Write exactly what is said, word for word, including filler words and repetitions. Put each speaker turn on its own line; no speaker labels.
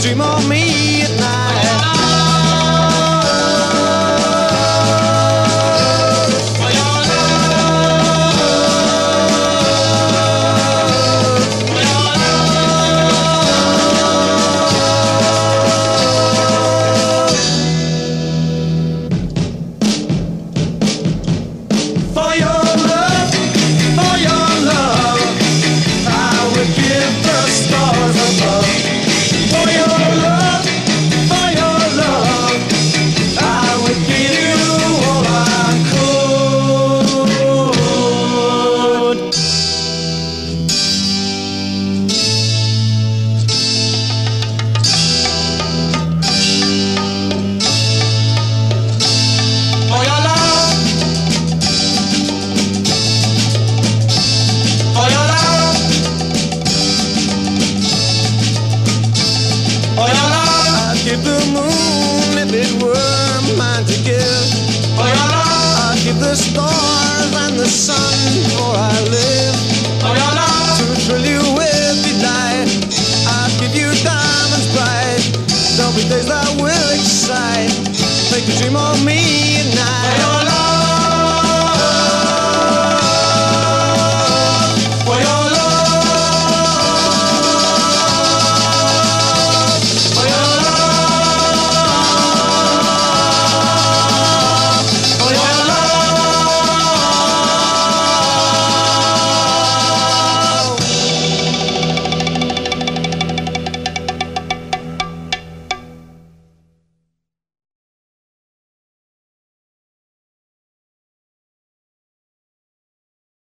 dream of me at night. I'd give the moon if it were mine to give. I'd give the stars and the sun before I live. To thrill you with delight, I'd give you diamonds bright. There'll be days that will excite, make you dream of me at night.